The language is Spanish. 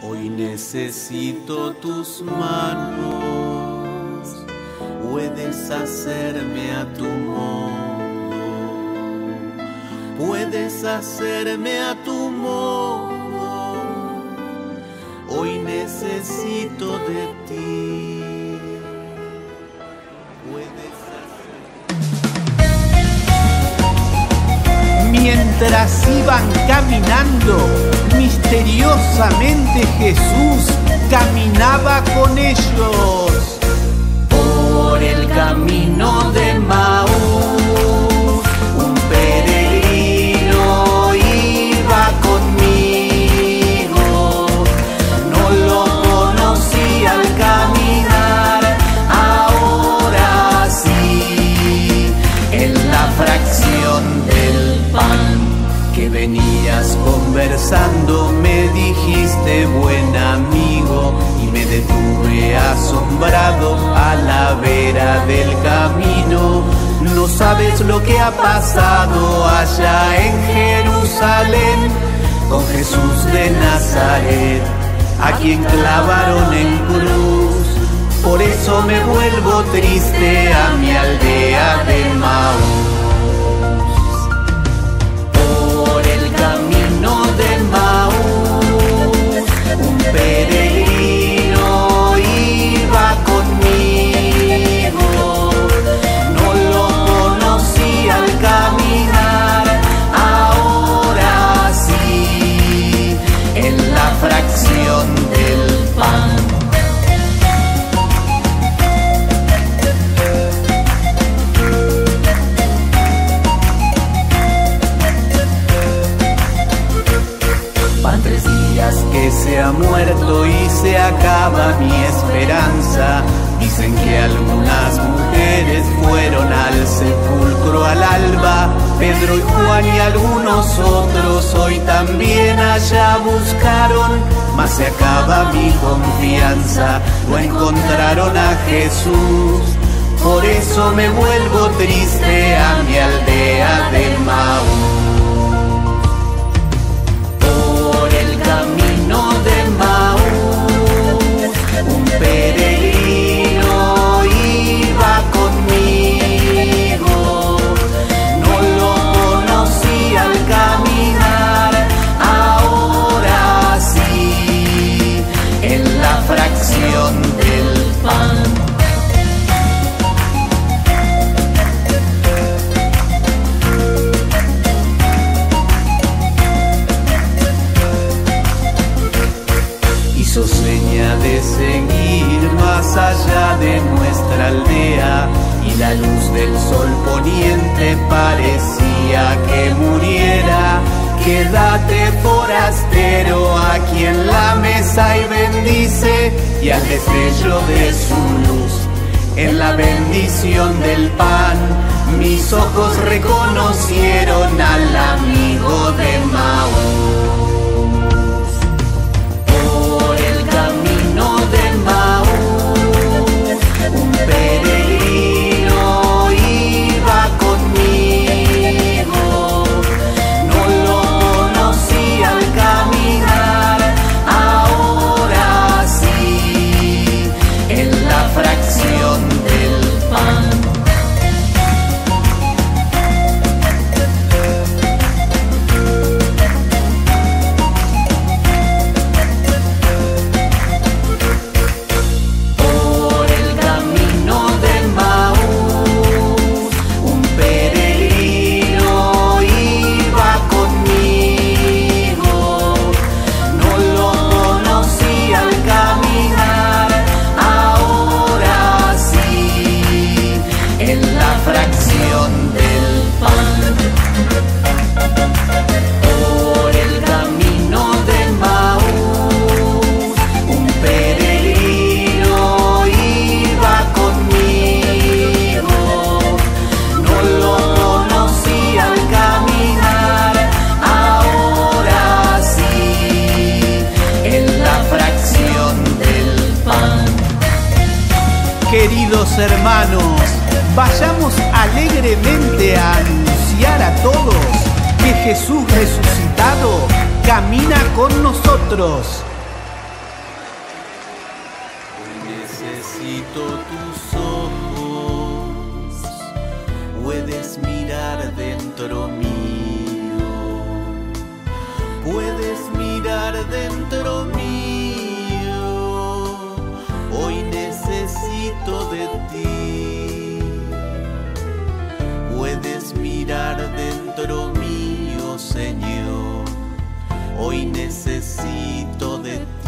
Hoy necesito tus manos, puedes hacerme a tu modo, puedes hacerme a tu modo. Hoy necesito de ti. Puedes hacer... Mientras iban caminando, misteriosamente Jesús caminaba con ellos. Por el camino de Maús, un peregrino iba conmigo. No lo conocí al caminar, ahora sí. En la fracción del pan que venías conversando me dijiste buen amigo, y me detuve asombrado a la vera del camino. No sabes lo que ha pasado allá en Jerusalén con Jesús de Nazaret, a quien clavaron en cruz. Por eso me vuelvo triste a mi aldea de Maús. Camino de Maús, un peregrino iba conmigo. No lo conocí al caminar, ahora sí. En la fracción del pan. Que se ha muerto y se acaba mi esperanza. Dicen que algunas mujeres fueron al sepulcro al alba. Pedro y Juan y algunos otros hoy también allá buscaron. Mas se acaba mi confianza, no encontraron a Jesús. Por eso me vuelvo triste a mi aldea de Maús. Camino de Maús, un peregrino iba conmigo. No lo conocí al caminar, ahora sí. En la fracción del pan. Hizo seña de seguir más allá de nuestra aldea, y la luz del sol poniente parecía que muriera. Quédate forastero aquí en la mesa y bendice, y al destello de su luz, en la bendición del pan, mis ojos reconocieron al amigo de Maús. Camino de Maús, un peregrino iba conmigo. No lo conocí al caminar, ahora sí. En la fracción del pan. Queridos hermanos, vayamos alegremente a anunciar a todos que Jesús resucitado camina con nosotros. abierto tus ojos, puedes mirar dentro mío, puedes mirar dentro mío. Hoy necesito de ti. Puedes mirar dentro mío, Señor. Hoy necesito de ti.